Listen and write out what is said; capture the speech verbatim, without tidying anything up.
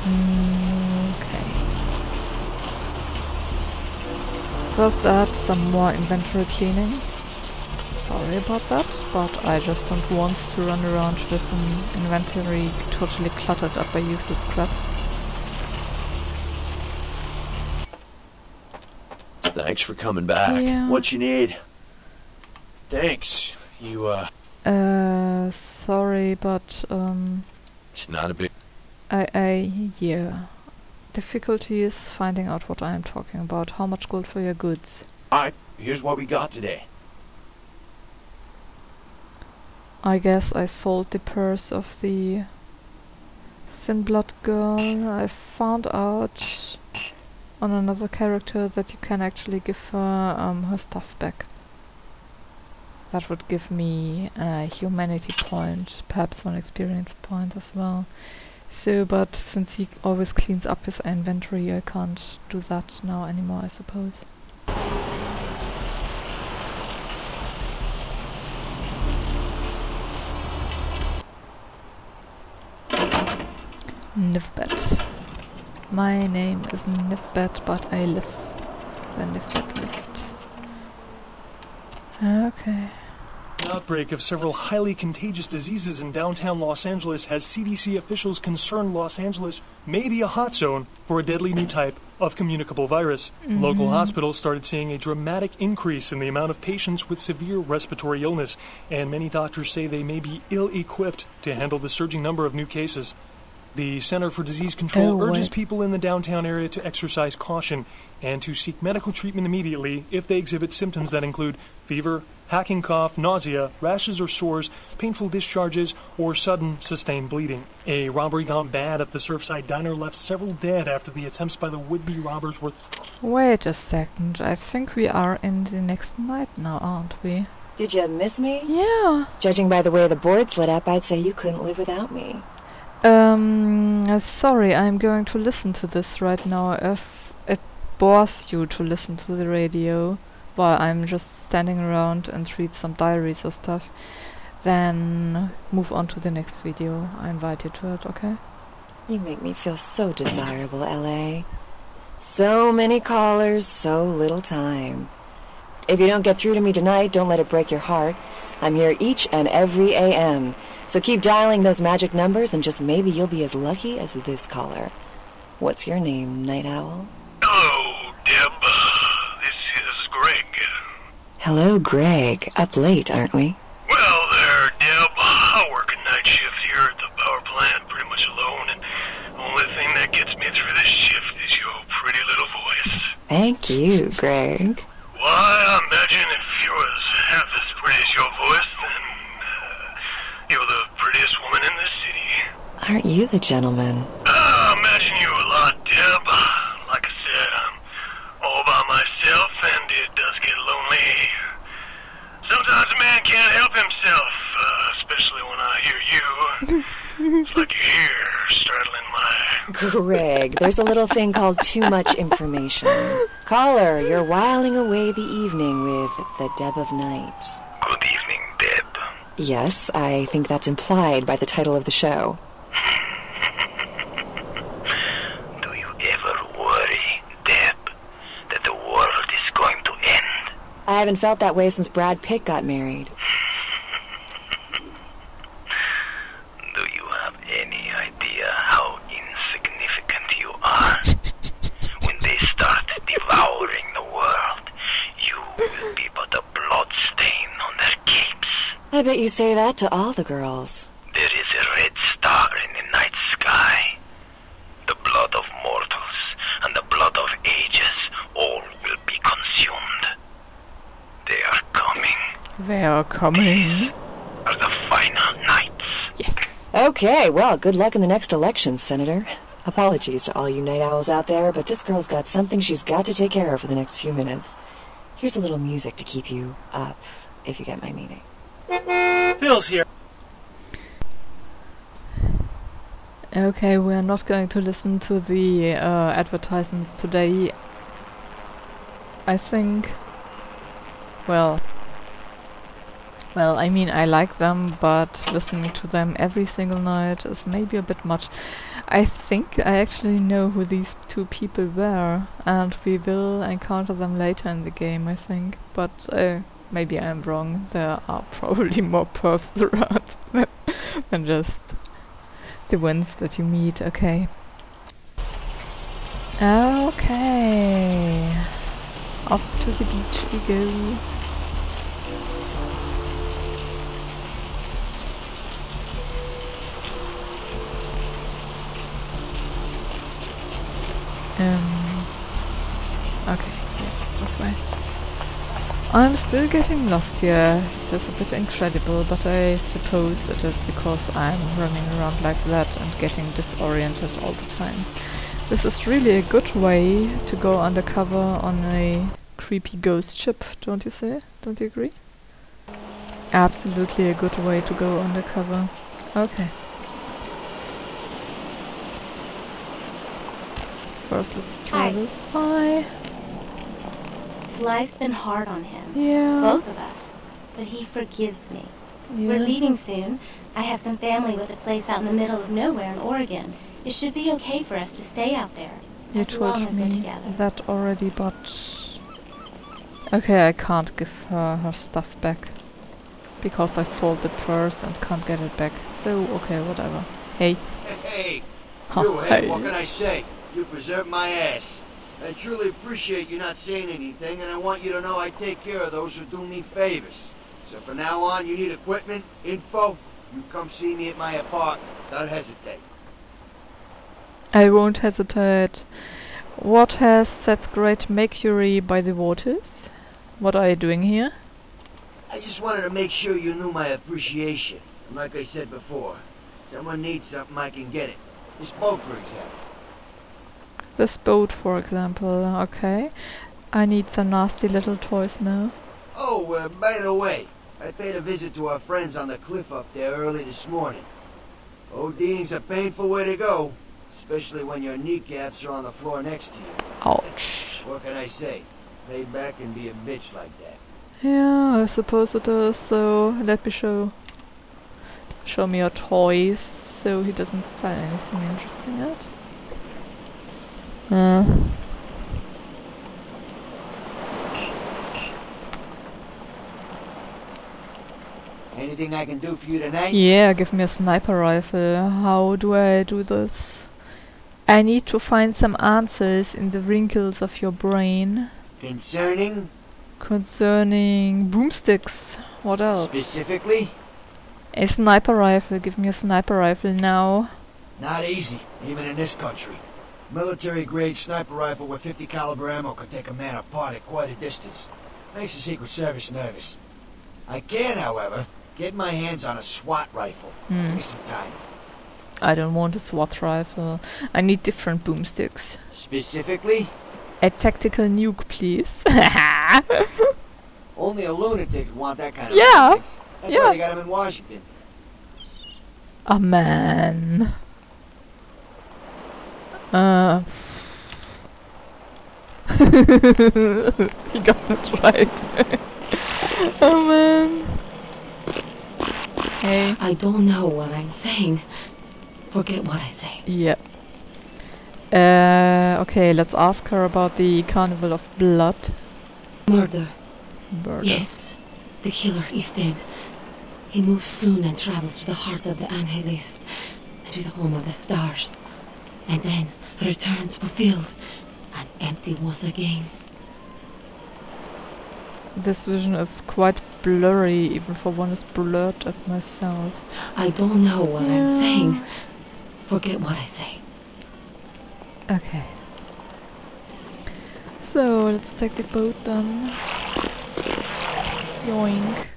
Mm, okay. First up, some more inventory cleaning. Sorry about that, but I just don't want to run around with an inventory totally cluttered up by useless crap. Thanks for coming back. Yeah. What you need? Thanks. You, uh... Uh, sorry, but, um... It's not a big... I, I, yeah. Difficulty is finding out what I am talking about. How much gold for your goods? Alright, here's what we got today. I guess I sold the purse of the Thin Blood girl. I found out on another character that you can actually give her um, her stuff back. That would give me a humanity point, perhaps one experience point as well. So, but since he always cleans up his inventory, I can't do that now anymore, I suppose. Nifbet. My name is Nifbet, but I live where Nifbet lived. Okay. An outbreak of several highly contagious diseases in downtown Los Angeles has C D C officials concerned Los Angeles may be a hot zone for a deadly new type of communicable virus. Mm-hmm. Local hospitals started seeing a dramatic increase in the amount of patients with severe respiratory illness, and many doctors say they may be ill-equipped to handle the surging number of new cases. The Center for Disease Control oh, urges wait. people in the downtown area to exercise caution and to seek medical treatment immediately if they exhibit symptoms that include fever, hacking cough, nausea, rashes or sores, painful discharges, or sudden sustained bleeding. A robbery gone bad at the Surfside Diner left several dead after the attempts by the would-be robbers were... Th- Wait a second, I think we are in the next night now, aren't we? Did you miss me? Yeah. Judging by the way the board's lit up, I'd say you couldn't live without me. Um, uh, sorry, I'm going to listen to this right now. If it bores you to listen to the radio while I'm just standing around and read some diaries or stuff, then move on to the next video. I invite you to it, okay? You make me feel so desirable, L A. So many callers, so little time. If you don't get through to me tonight, don't let it break your heart. I'm here each and every A M, so keep dialing those magic numbers and just maybe you'll be as lucky as this caller. What's your name, Night Owl? Hello, Deb. This is Greg. Hello, Greg. Up late, aren't we? Well there, Deb. I work a night shift here at the power plant pretty much alone, and the only thing that gets me through this shift is your pretty little voice. Thank you, Greg. Why, I imagine if you was half as pretty as your voice, then uh, you're the prettiest woman in the city. Aren't you the gentleman? I imagine you a lot, Deb. Like I said, I'm all by myself, and it does get lonely. Sometimes a man can't help himself, uh, especially when I hear you. It's like your hair straddling my... Greg, there's a little thing called too much information. Caller, you're whiling away the evening with the Deb of Night. Good evening, Deb. Yes, I think that's implied by the title of the show. Do you ever worry, Deb, that the world is going to end? I haven't felt that way since Brad Pitt got married. Do you have any idea how insignificant you are? When they start devouring the world, you will be but a blood stain on their capes. I bet you say that to all the girls. There is a red star in the night sky. The blood of mortals and the blood of ages, all will be consumed. They are coming. They are coming. Are the final nights. Yes. Okay, well, good luck in the next election, Senator. Apologies to all you night owls out there, but this girl's got something she's got to take care of for the next few minutes. Here's a little music to keep you up, if you get my meaning. Phil's here. Okay, we are not going to listen to the uh, advertisements today. I think... Well... Well, I mean, I like them, but listening to them every single night is maybe a bit much. I think I actually know who these two people were, and we will encounter them later in the game, I think. But uh, maybe I'm wrong. There are probably more pervs around than, than just the ones that you meet. Okay. Okay. Off to the beach we go. Um, okay, yeah, this way. I'm still getting lost here. It is a bit incredible, but I suppose it is because I'm running around like that and getting disoriented all the time. This is really a good way to go undercover on a creepy ghost ship, don't you say? Don't you agree? Absolutely a good way to go undercover. Okay. First, let's try Hi. this. Hi. Life's been hard on him. Yeah. Both of us. But he forgives me. Yeah. We're leaving soon. I have some family with a place out in the middle of nowhere in Oregon. It should be okay for us to stay out there. You as long told as we're me together. that already, but... Okay, I can't give her her stuff back. Because I sold the purse and can't get it back. So, okay, whatever. Hey. Hey, Huh, you, hey, hey. what can I say? You preserved my ass. I truly appreciate you not saying anything, and I want you to know I take care of those who do me favors. So from now on, you need equipment, info, you come see me at my apartment. Don't hesitate. I won't hesitate. What has that great Mercury by the waters? What are you doing here? I just wanted to make sure you knew my appreciation. And like I said before, someone needs something, I can get it. This boat, for example. This boat, for example. Okay. I need some nasty little toys now. Oh, uh, by the way, I paid a visit to our friends on the cliff up there early this morning. ODing's a painful way to go, especially when your kneecaps are on the floor next to you. Ouch. What can I say? Lay back and be a bitch like that. Yeah, I suppose it is. So let me show show me your toys, so he doesn't sell anything interesting yet. Uh. Anything I can do for you tonight? Yeah, give me a sniper rifle. How do I do this? I need to find some answers in the wrinkles of your brain. Concerning? Concerning broomsticks. What else? Specifically? A sniper rifle. Give me a sniper rifle now. Not easy, even in this country. Military-grade sniper rifle with fifty caliber ammo could take a man apart at quite a distance. Makes the Secret Service nervous. I can, however, get my hands on a SWAT rifle. Hmm. Give me some time. I don't want a SWAT rifle. I need different boomsticks. Specifically? A tactical nuke, please. Only a lunatic would want that kind of Yeah, weapons. That's yeah. why they got him in Washington. A man. Uh. He got that right. Oh man. Hey. I don't know what I'm saying. Forget what I say. Yeah. Uh, okay, let's ask her about the Carnival of Blood. Murder. Murder. Yes. The killer is dead. He moves soon and travels to the heart of the Angeles, to the home of the stars, and then returns fulfilled and empty once again. This vision is quite blurry, even for one as blurred as myself. I don't know what Yeah. I'm saying. Forget what I say. Okay. So, let's take the boat then. Yoink.